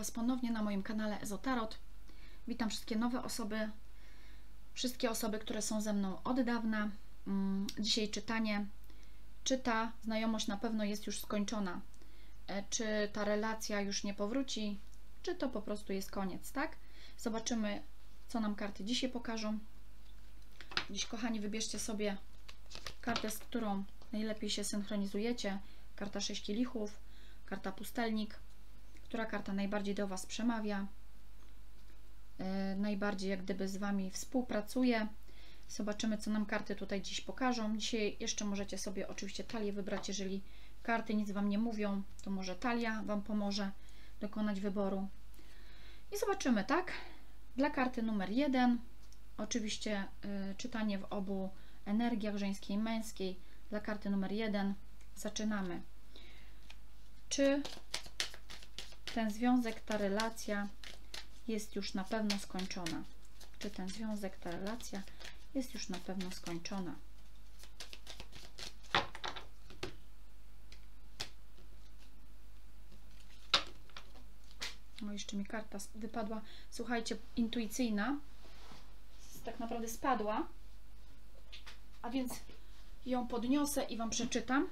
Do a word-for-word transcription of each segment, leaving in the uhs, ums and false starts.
Was ponownie na moim kanale Ezotarot. Witam wszystkie nowe osoby, wszystkie osoby, które są ze mną od dawna. Dzisiaj czytanie. Czy ta znajomość na pewno jest już skończona? Czy ta relacja już nie powróci? Czy to po prostu jest koniec, tak? Zobaczymy, co nam karty dzisiaj pokażą. Dziś, kochani, wybierzcie sobie kartę, z którą najlepiej się synchronizujecie. Karta sześć kielichów, karta pustelnik. Która karta najbardziej do Was przemawia? Yy, najbardziej jak gdyby z Wami współpracuje. Zobaczymy, co nam karty tutaj dziś pokażą. Dzisiaj jeszcze możecie sobie oczywiście talię wybrać. Jeżeli karty nic Wam nie mówią, to może talia Wam pomoże dokonać wyboru. I zobaczymy, tak? Dla karty numer jeden, oczywiście yy, czytanie w obu energiach żeńskiej i męskiej. Dla karty numer jeden zaczynamy. Czy ten związek, ta relacja jest już na pewno skończona? Czy ten związek, ta relacja jest już na pewno skończona? No, jeszcze mi karta wypadła, słuchajcie, intuicyjna. Tak naprawdę spadła. A więc ją podniosę i Wam przeczytam.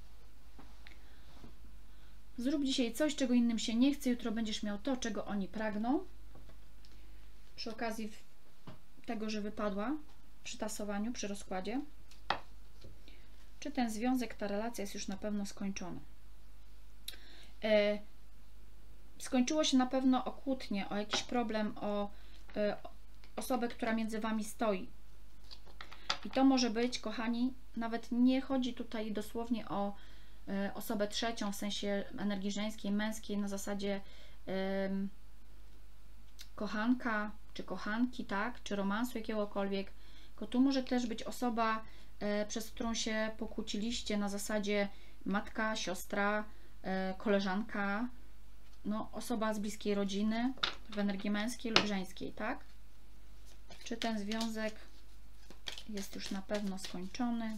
Zrób dzisiaj coś, czego innym się nie chce. Jutro będziesz miał to, czego oni pragną. Przy okazji tego, że wypadła przy tasowaniu, przy rozkładzie. Czy ten związek, ta relacja jest już na pewno skończona? E, skończyło się na pewno o kłótnię, o jakiś problem, o e, osobę, która między Wami stoi. I to może być, kochani, nawet nie chodzi tutaj dosłownie o osobę trzecią, w sensie energii żeńskiej, męskiej, na zasadzie um, kochanka, czy kochanki, tak, czy romansu jakiegokolwiek, tylko tu może też być osoba, e, przez którą się pokłóciliście, na zasadzie matka, siostra, e, koleżanka, no, osoba z bliskiej rodziny, w energii męskiej lub żeńskiej, tak? Czy ten związek jest już na pewno skończony?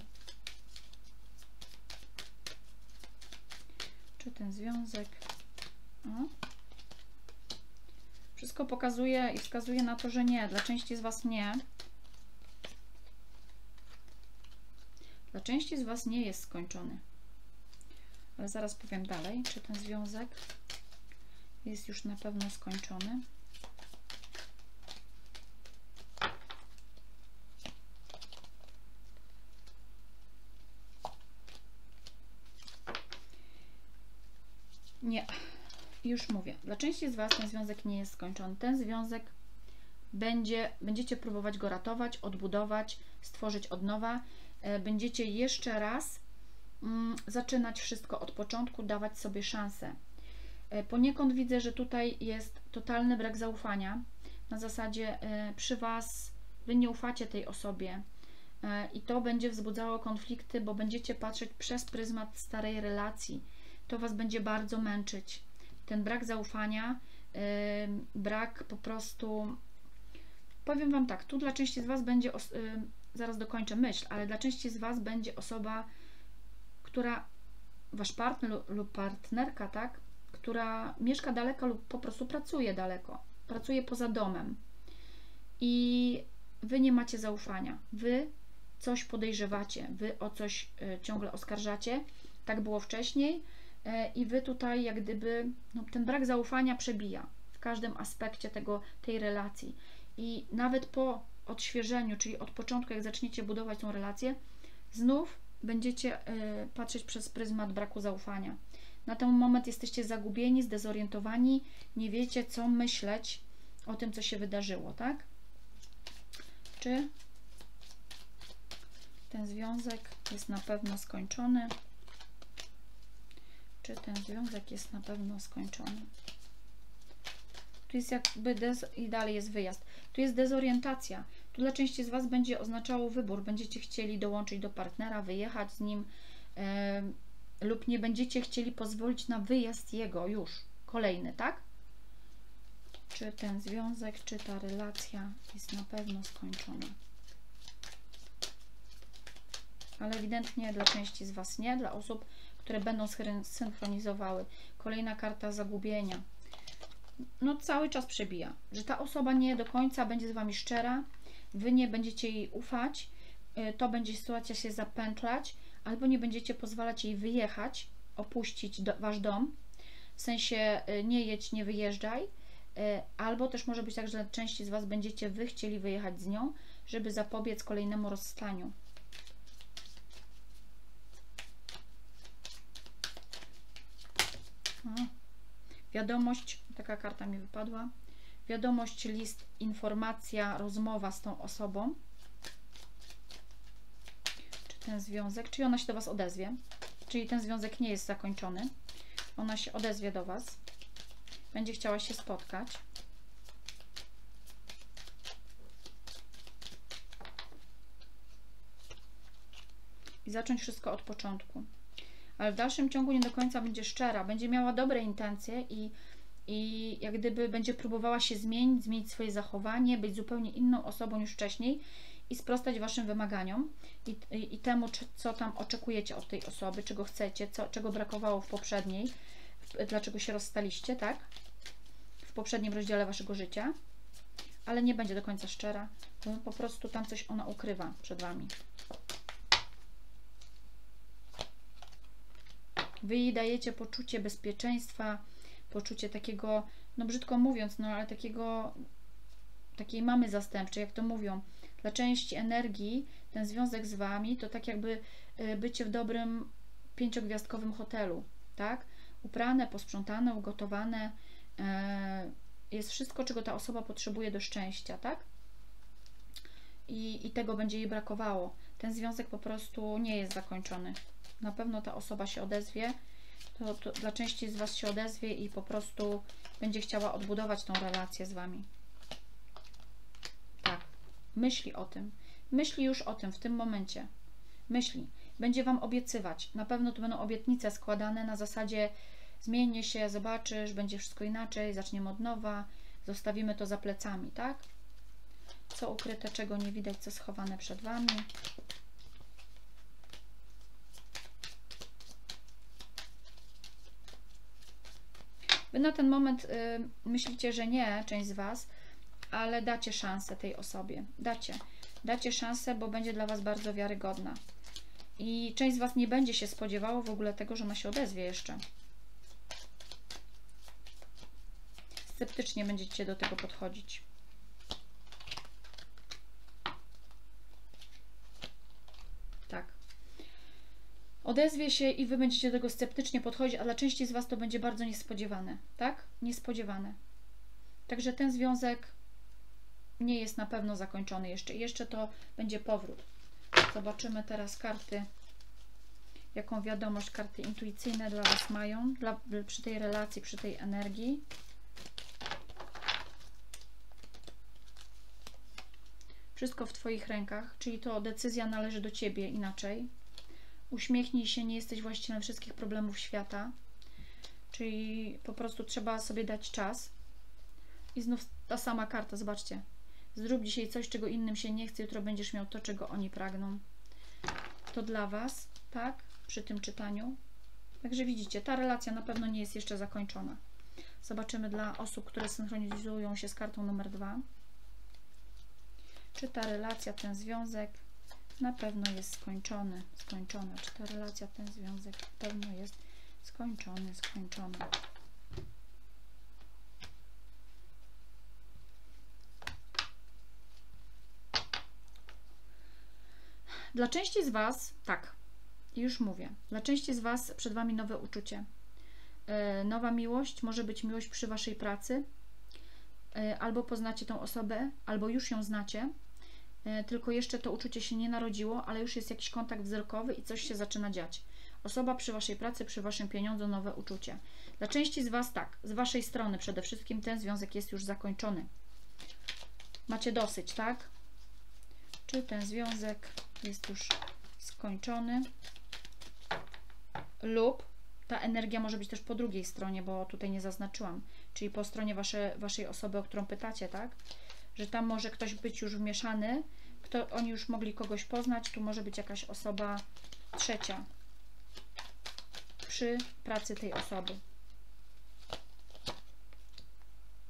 Czy ten związek... O. Wszystko pokazuje i wskazuje na to, że nie. Dla części z Was nie. Dla części z Was nie jest skończony. Ale zaraz powiem dalej, czy ten związek jest już na pewno skończony. Nie, już mówię. Dla części z Was ten związek nie jest skończony. Ten związek będzie, będziecie próbować go ratować, odbudować, stworzyć od nowa. Będziecie jeszcze raz mm, zaczynać wszystko od początku, dawać sobie szansę. Poniekąd widzę, że tutaj jest totalny brak zaufania. Na zasadzie y, przy Was Wy nie ufacie tej osobie y, i to będzie wzbudzało konflikty, bo będziecie patrzeć przez pryzmat starej relacji. To Was będzie bardzo męczyć. Ten brak zaufania, yy, brak po prostu... Powiem Wam tak, tu dla części z Was będzie... Yy, zaraz dokończę myśl, ale dla części z Was będzie osoba, która... Wasz partner lub partnerka, tak? Która mieszka daleko lub po prostu pracuje daleko. Pracuje poza domem. I Wy nie macie zaufania. Wy coś podejrzewacie. Wy o coś yy, ciągle oskarżacie. Tak było wcześniej. I Wy tutaj jak gdyby no, ten brak zaufania przebija w każdym aspekcie tego, tej relacji. I nawet po odświeżeniu, czyli od początku, jak zaczniecie budować tą relację, znów będziecie y, patrzeć przez pryzmat braku zaufania. Na ten moment jesteście zagubieni, zdezorientowani, nie wiecie, co myśleć o tym, co się wydarzyło, tak? Czy ten związek jest na pewno skończony? Czy ten związek jest na pewno skończony? Tu jest jakby dez... i dalej jest wyjazd. Tu jest dezorientacja. Tu dla części z Was będzie oznaczało wybór. Będziecie chcieli dołączyć do partnera, wyjechać z nim e, lub nie będziecie chcieli pozwolić na wyjazd jego już. Kolejny, tak? Czy ten związek, czy ta relacja jest na pewno skończona? Ale ewidentnie dla części z Was nie. Dla osób, które będą synchronizowały. Kolejna karta zagubienia. no cały czas przebija, że ta osoba nie do końca będzie z Wami szczera, Wy nie będziecie jej ufać, to będzie sytuacja się zapętlać, albo nie będziecie pozwalać jej wyjechać, opuścić do, Wasz dom, w sensie nie jedź, nie wyjeżdżaj, albo też może być tak, że części z Was będziecie Wy chcieli wyjechać z nią, żeby zapobiec kolejnemu rozstaniu. O, wiadomość, taka karta mi wypadła, wiadomość, list, informacja, rozmowa z tą osobą, czy ten związek, czyli ona się do Was odezwie, czyli ten związek nie jest zakończony, ona się odezwie do Was, będzie chciała się spotkać. I zacząć wszystko od początku. Ale w dalszym ciągu nie do końca będzie szczera, będzie miała dobre intencje i, i jak gdyby będzie próbowała się zmienić, zmienić swoje zachowanie, być zupełnie inną osobą niż wcześniej i sprostać Waszym wymaganiom i, i, i temu, co tam oczekujecie od tej osoby, czego chcecie, co, czego brakowało w poprzedniej, dlaczego się rozstaliście, tak? W poprzednim rozdziale Waszego życia, ale nie będzie do końca szczera, bo po prostu tam coś ona ukrywa przed Wami. Wy jej dajecie poczucie bezpieczeństwa, poczucie takiego, no brzydko mówiąc, no ale takiego, takiej mamy zastępczej, jak to mówią. Dla części energii ten związek z Wami to tak jakby bycie w dobrym pięciogwiazdkowym hotelu, tak? Uprane, posprzątane, ugotowane, jest wszystko, czego ta osoba potrzebuje do szczęścia, tak? I, i tego będzie jej brakowało. Ten związek po prostu nie jest zakończony. Na pewno ta osoba się odezwie, to, to dla części z Was się odezwie i po prostu będzie chciała odbudować tą relację z Wami. Tak, myśli o tym. Myśli już o tym w tym momencie. Myśli. Będzie Wam obiecywać. Na pewno to będą obietnice składane na zasadzie zmienię się, zobaczysz, będzie wszystko inaczej, zaczniemy od nowa, zostawimy to za plecami, tak? Co ukryte, czego nie widać, co schowane przed Wami. Wy na ten moment y, myślicie, że nie, część z Was, ale dacie szansę tej osobie. Dacie. Dacie szansę, bo będzie dla Was bardzo wiarygodna. I część z Was nie będzie się spodziewało w ogóle tego, że ona się odezwie jeszcze. Sceptycznie będziecie do tego podchodzić. Tak. Odezwie się i Wy będziecie do tego sceptycznie podchodzić, a dla części z Was to będzie bardzo niespodziewane, tak? Niespodziewane. Także ten związek nie jest na pewno zakończony jeszcze. I jeszcze to będzie powrót. Zobaczymy teraz karty, jaką wiadomość karty intuicyjne dla Was mają, dla, przy tej relacji, przy tej energii. Wszystko w Twoich rękach, czyli to decyzja należy do Ciebie inaczej. Uśmiechnij się, nie jesteś właścicielem wszystkich problemów świata. Czyli po prostu trzeba sobie dać czas. I znów ta sama karta, zobaczcie. Zrób dzisiaj coś, czego innym się nie chce, jutro będziesz miał to, czego oni pragną. To dla Was, tak? Przy tym czytaniu. Także widzicie, ta relacja na pewno nie jest jeszcze zakończona. Zobaczymy dla osób, które synchronizują się z kartą numer dwa. Czy ta relacja, ten związek na pewno jest skończony, skończona. Czy ta relacja, ten związek na pewno jest skończony, skończony. Dla części z Was, tak, już mówię, dla części z Was przed Wami nowe uczucie. Yy, nowa miłość, może być miłość przy Waszej pracy, yy, albo poznacie tą osobę, albo już ją znacie, yy, tylko jeszcze to uczucie się nie narodziło, ale już jest jakiś kontakt wzrokowy i coś się zaczyna dziać. Osoba przy Waszej pracy, przy Waszym pieniądzu, nowe uczucie. Dla części z Was tak, z Waszej strony przede wszystkim ten związek jest już zakończony. Macie dosyć, tak? Czy ten związek jest już skończony? Lub ta energia może być też po drugiej stronie, bo tutaj nie zaznaczyłam, czyli po stronie wasze, Waszej osoby, o którą pytacie, tak? Że tam może ktoś być już wmieszany, kto, oni już mogli kogoś poznać, tu może być jakaś osoba trzecia przy pracy tej osoby.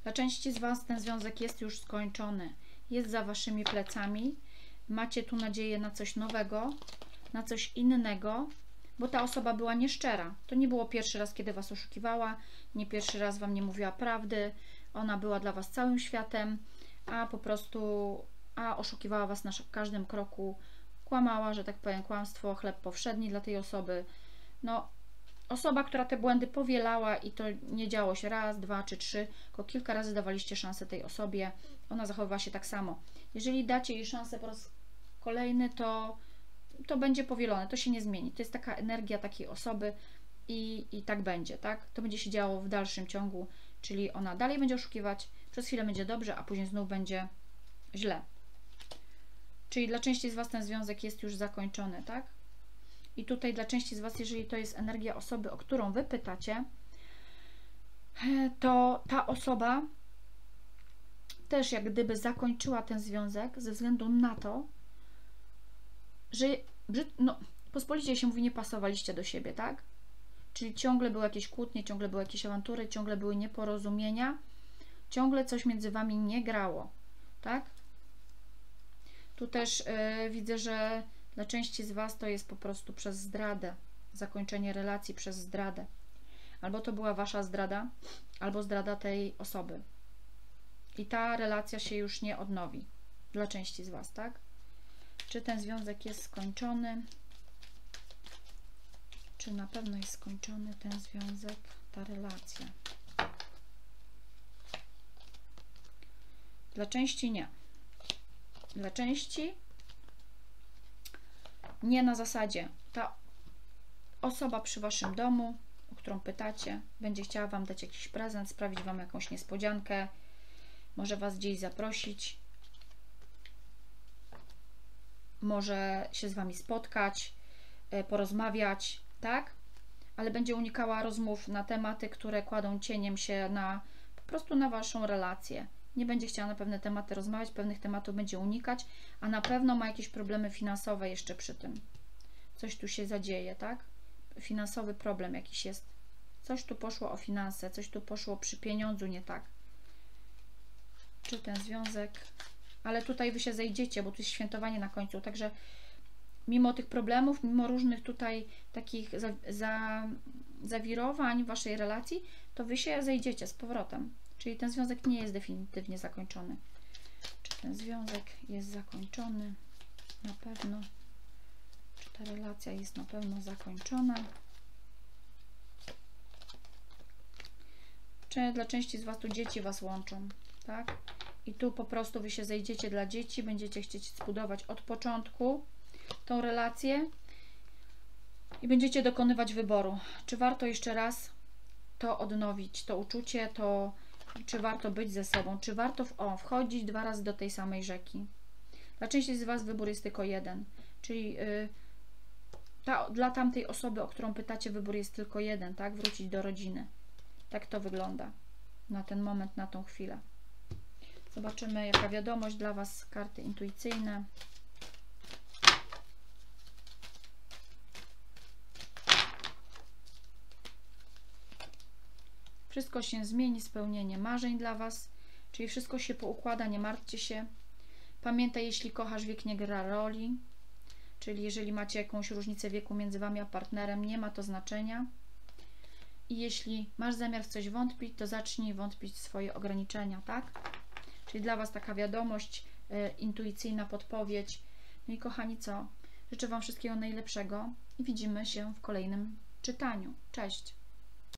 Dla części z Was ten związek jest już skończony. Jest za Waszymi plecami. Macie tu nadzieję na coś nowego, na coś innego, bo ta osoba była nieszczera. To nie było pierwszy raz, kiedy Was oszukiwała, nie pierwszy raz Wam nie mówiła prawdy. Ona była dla Was całym światem, a po prostu a oszukiwała Was na każdym kroku, kłamała, że tak powiem, kłamstwo, chleb powszedni dla tej osoby. No, osoba, która te błędy powielała i to nie działo się raz, dwa czy trzy, tylko kilka razy dawaliście szansę tej osobie, ona zachowywała się tak samo. Jeżeli dacie jej szansę po raz kolejny, to, to będzie powielone, to się nie zmieni. To jest taka energia takiej osoby i, i tak będzie, tak? To będzie się działo w dalszym ciągu, czyli ona dalej będzie oszukiwać, przez chwilę będzie dobrze, a później znów będzie źle. Czyli dla części z Was ten związek jest już zakończony, tak? I tutaj dla części z Was, jeżeli to jest energia osoby, o którą Wy pytacie, to ta osoba też jak gdyby zakończyła ten związek ze względu na to, że no, pospolicie się mówi, nie pasowaliście do siebie, tak? Czyli ciągle były jakieś kłótnie, ciągle były jakieś awantury, ciągle były nieporozumienia, ciągle coś między Wami nie grało, tak? Tu też yy, widzę, że dla części z Was to jest po prostu przez zdradę, zakończenie relacji przez zdradę. Albo to była Wasza zdrada, albo zdrada tej osoby. I ta relacja się już nie odnowi dla części z Was, tak? Czy ten związek jest skończony? Czy na pewno jest skończony ten związek, ta relacja? Dla części nie. Dla części nie na zasadzie. Ta osoba przy Waszym domu, o którą pytacie, będzie chciała Wam dać jakiś prezent, sprawić Wam jakąś niespodziankę, może Was gdzieś zaprosić, może się z Wami spotkać, porozmawiać, tak? Ale będzie unikała rozmów na tematy, które kładą cieniem się na po prostu na Waszą relację. Nie będzie chciała na pewne tematy rozmawiać, pewnych tematów będzie unikać, a na pewno ma jakieś problemy finansowe jeszcze przy tym. Coś tu się zadzieje, tak? Finansowy problem jakiś jest. Coś tu poszło o finanse, coś tu poszło przy pieniądzu nie tak. Czy ten związek... Ale tutaj Wy się zejdziecie, bo tu jest świętowanie na końcu, także mimo tych problemów, mimo różnych tutaj takich za, za, zawirowań w Waszej relacji, to Wy się zejdziecie z powrotem. Czyli ten związek nie jest definitywnie zakończony. Czy ten związek jest zakończony? Na pewno. Czy ta relacja jest na pewno zakończona? Czy dla części z Was tu dzieci Was łączą, tak? I tu po prostu Wy się zejdziecie dla dzieci, będziecie chcieć zbudować od początku tą relację i będziecie dokonywać wyboru. Czy warto jeszcze raz to odnowić, to uczucie, to czy warto być ze sobą, czy warto w, o, wchodzić dwa razy do tej samej rzeki. Dla części z Was wybór jest tylko jeden, czyli yy, ta, dla tamtej osoby, o którą pytacie, wybór jest tylko jeden, tak? Wrócić do rodziny. Tak to wygląda na ten moment, na tą chwilę. Zobaczymy, jaka wiadomość dla Was, karty intuicyjne. Wszystko się zmieni, spełnienie marzeń dla Was, czyli wszystko się poukłada, nie martwcie się. Pamiętaj, jeśli kochasz, wiek nie gra roli, czyli jeżeli macie jakąś różnicę wieku między Wami a partnerem, nie ma to znaczenia. I jeśli masz zamiar w coś wątpić, to zacznij wątpić w swoje ograniczenia, tak? Czyli dla Was taka wiadomość, y, intuicyjna podpowiedź. No i kochani, co? Życzę Wam wszystkiego najlepszego i widzimy się w kolejnym czytaniu. Cześć!